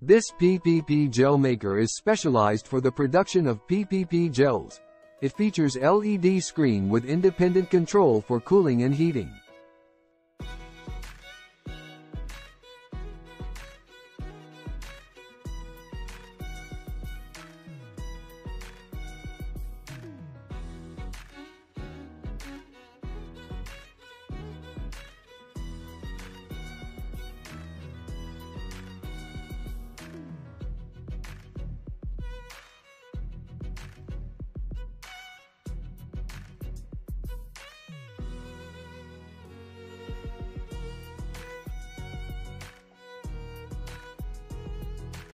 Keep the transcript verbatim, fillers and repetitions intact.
This P P P gel maker is specialized for the production of P P P gels. It features L E D screen with independent control for cooling and heating.